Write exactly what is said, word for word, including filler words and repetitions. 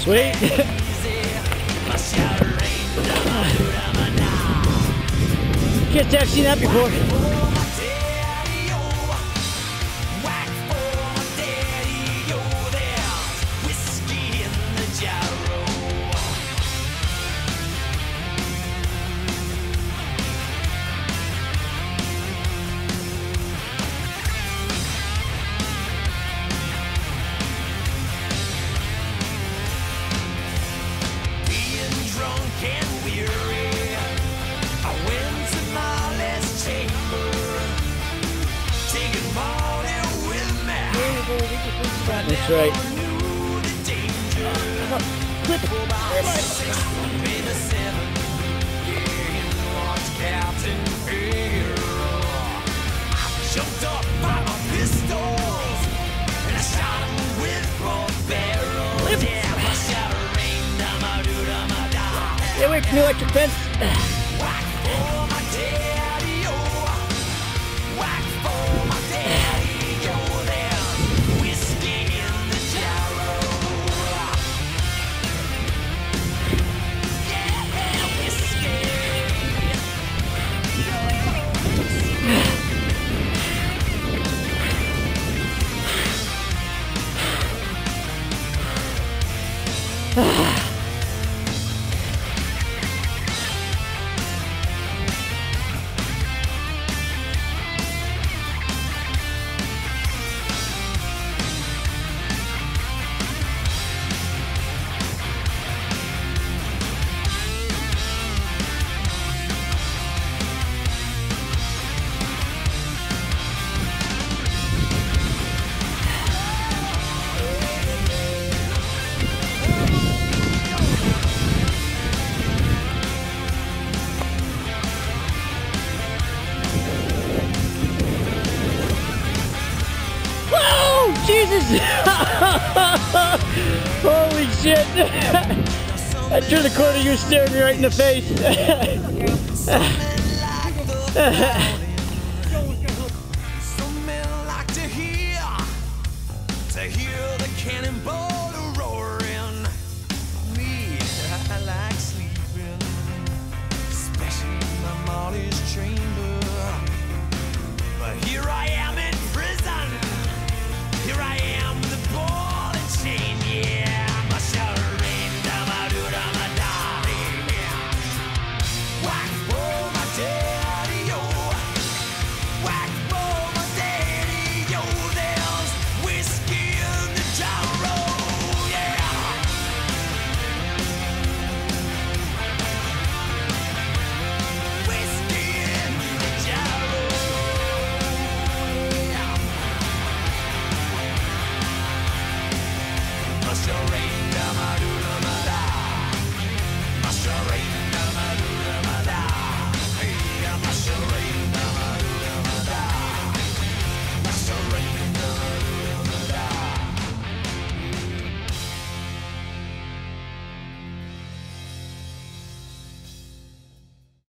Wait. Can't say I've seen that before. That's right. Come on, clip it. Where am I? Jumped up by my pistols and I shot him with both barrels. Yeah, my shot rained down my dude on my dog. Stay away from the electric fence. Whack for my daddy, oh. Whack for my daddy, oh. There's whiskey in the jarrow. Yeah, whiskey. Jesus! Holy shit! I turned the corner, you were staring me right in the face.